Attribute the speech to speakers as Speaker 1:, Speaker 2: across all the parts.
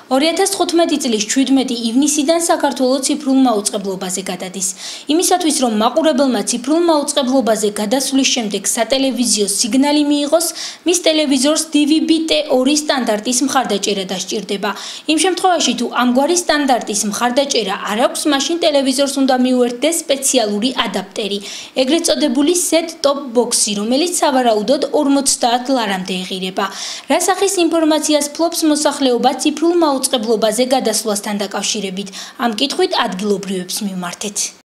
Speaker 1: 2015 წლის 17 ივნისიდან საქართველოს ციფრულ მაუწყებლობაზე გადადის. იმისათვის, რომ მაყურებელმა ციფრულ მაუწყებლობაზე გადასვლის შემდეგ სატელევიზიო სიგნალი მიიღოს, მის ტელევიზორს DVB-T2 სტანდარტის მხარდაჭერა დასჭირდება. იმ შემთხვევაში, თუ ამგვარი სტანდარტის მხარდაჭერა არ აქვს, მაშინ ტელევიზორს უნდა მიუერთდეს სპეციალური ადაპტერი, ეგრეთ წოდებული set-top box-ი, რომელიც სავარაუდოდ 50 ლარამდე ეღირება. რა სახის ინფორმაციას ფლობს მოსახლეობა ციფრულ მაუწყებლობაზე გადასვლასთან დაკავშირებით? ამ კითხვით ადგილობრივებს მივმართეთ.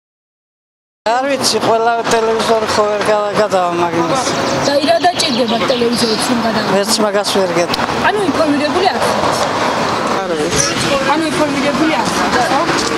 Speaker 2: არ ვიცი, ყველა ტელევიზორი ხო ვერ გადავამაგინოს.
Speaker 1: და ირა დაჭირდება ტელევიზორს რომ გადავამაგინოს?
Speaker 2: ვერც მაგას ვერ გეტყვი.
Speaker 1: ანუ ინფორმირებული ახსნას.
Speaker 2: არ ვიცი.
Speaker 1: ანუ ინფორმირებული ახსნას, ხო?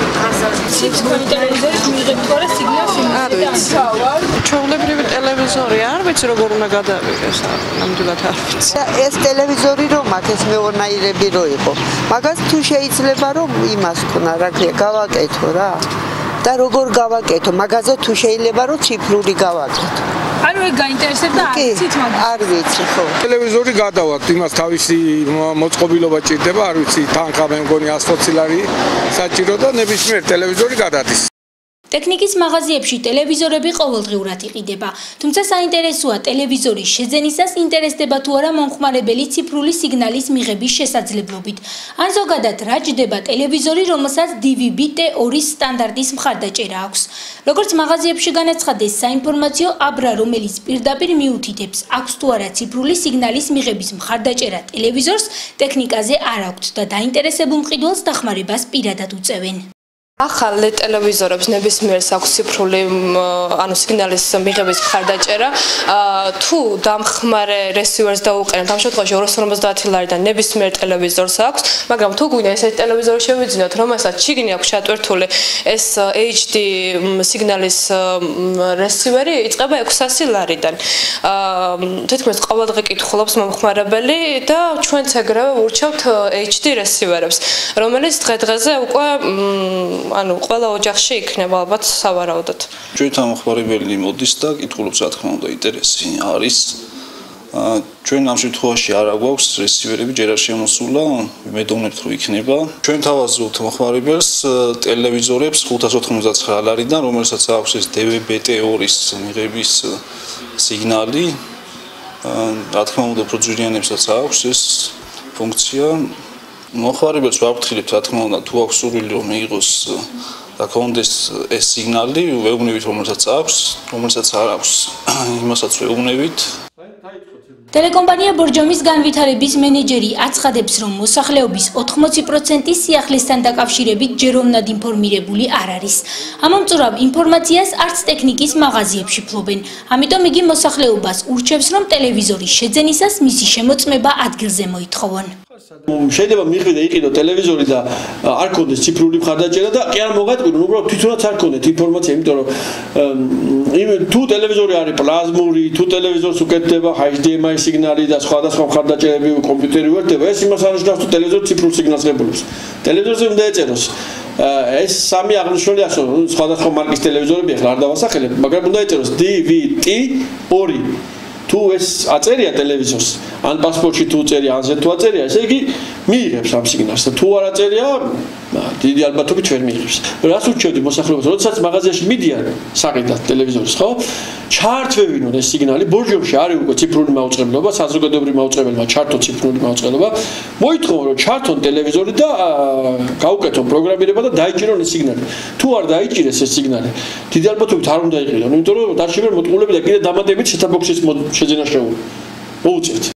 Speaker 1: ციფრული ტელევიზორის მიიღებთ რა სიგნალს
Speaker 2: არ ვიცი. ჩვეულებრივი ტელევიზორი არ ვიცი როგორ უნდა გადავიღეს, ნამდვილად არ ვიცი. ეს ტელევიზორი რომ აქ ეს მეურნეობები რო იყო. მაგას თუ შეიძლება რომ იმას ქონა, რა ქვია, გავაკეთო რა. და როგორ გავაკეთო, მაგაზე თუ შეიძლება რომ ციფრული გავაკეთო.
Speaker 1: ანუ ეგ გაინტერესებდა არიცით მაგას?
Speaker 2: არ ვიცი, ხო.
Speaker 3: ტელევიზორი გადავართ, იმას თავისი მოწყობილობა ჭირდება, არ ვიცი, თანხა მე მგონი 120 ლარი საჭირო და ნებისმიერ ტელევიზორი გადადის.
Speaker 1: ტექნიკის მაღაზიებში ტელევიზორები ყოველდღიურად იყიდება, თუმცა საინტერესოა ტელევიზორის შეძენისას ინტერესდება თუ არა მომხმარებელი ციფრული სიგნალის მიღების შესაძლებლობით. ან ზოგადად რა ჯდება ტელევიზორი, რომელსაც DVB-T2 სტანდარტის მხარდაჭერა აქვს. როგორც მაღაზიებში განაცხადეს საინფორმაციო აბრა, რომელიც პირდაპირ მიუთითებს, აქვს თუ არა ციფრული სიგნალის მიღების მხარდაჭერა ტელევიზორს, ტექნიკაზე არ აქვთ და დაინტერესებულ მყიდველს დახმარებას პირადად უწევენ.
Speaker 4: ახალ ტელევიზორებს ნებისმიერს აქვს ციფრული სიგნალის მიღების მხარდაჭერა. თუ დამხმარე რესივერს დაუყენებთ, ამ შემთხვევაში 250 ლარიდან ნებისმიერ ტელევიზორს აქვს, მაგრამ თუ გვინდა ესეთი ტელევიზორი შევიძინოთ, რომელსაც შიგნით აქვს ჩატვირთული ეს HD სიგნალის რესივერი, იწყება 600 ლარიდან. თითქმის ყოველდღე კითხულობს მომხმარებელი და ჩვენც ეგრევე ურჩევთ HD რესივერებს, რომელიც დღე-დღეზე უკვე ყველა ოჯახში იქნება ალბათ სავარაუდოდ.
Speaker 5: ჩვენ ამხმარებელი მოდის და კითხულობს, რა თქმა უნდა, ინტერესი არის. ჩვენ ამ შემთხვევაში არ აგვაქვს რესივერები, ჯერ არ შემოსულა, მედოვნებთ რომ იქნება. ჩვენ თავაზობთ მომხმარებელს ტელევიზორებს 599 ლარიდან, რომელსაც აქვს ეს DVB-T2-ის მიღების სიგნალი. რა თქმა უნდა, უფრო ძვირიანებსაც აქვს ეს ფუნქცია. მომხმარებელს ვაფრთხილებთ, რა თქმა უნდა, თუ აქვს სურვილი რომ მიიღოს და კონდეს ეს სიგნალი, ვეუბნებით რომელსაც აქვს, რომელსაც არ აქვს, იმასაც ვეუბნებით.
Speaker 1: ტელეკომპანია ბორჯომის განვითარების მენეჯერი აცხადებს, რომ მოსახლეობის 80% სიახლესთან დაკავშირებით ჯეროვნად ინფორმირებული არ არის. ამომწურავ ინფორმაციას არც ტექნიკის მაღაზიებში ფლობენ. ამიტომ იგი მოსახლეობას ურჩევს, რომ ტელევიზორის შეძენისას მისი შემოწმება ადგილზე მოითხოვონ.
Speaker 6: შეიძლება მიხვიდე იყიდო ტელევიზორი და არ ქონდეს ციფრული მხარდაჭერა და კი არ მოგატყვინო, უბრალოდ თვითონაც არ ქონდეთ ინფორმაცია, იმიტომ რომ თუ ტელევიზორი არის პლაზმური, თუ ტელევიზორს უკეთდება HDMI სიგნალი და სხვადასხვა მხარდაჭერები კომპიუტერი უერთდება, ეს იმას არნიშნავს, თუ ტელევიზორი ციფრულ სიგნალს ღებულობს. ტელევიზორზე უნდა ეწეროს ეს სამი აღნიშნული ასო, სხვადასხვა მარკის ტელევიზორები ახლა არ დავასახელებ, მაგრამ უნდა ეწეროს DVB-T2. თუ ეს აწერია ტელევიზორს, ან პასპორტში თუ წერია, ანზე თუ აწერია, ესე იგი მიიღებს ამ სიგნალს და თუ არ აწერია, დიდი ალბათობით ვერ მიიღებს. რას ურჩევდი მოსახლეობას, როდესაც მაღაზიაში მიდიან საყიდად ტელევიზორის, ხო? ჩაართვევინონ ეს სიგნალი, ბორჯომში არის უკვე ციფრული მაუწყებლობა, საზოგადოებრივი მაუწყებელმა ჩართო ციფრული მაუწყებლობა, მოითხოვონ რომ ჩართონ ტელევიზორი და გაუკეთონ პროგრამირება და დაიჭირონ ეს სიგნალი. თუ არ დაიჭირეს ეს სიგნალი, დიდი ალბათობით არ უნდა იყიდონ, იმიტომ რომ დაშიფრებულ მოტყულები და კიდე დამატებით set-top box-ის შეძენა შეუძლია. მოუწევთ.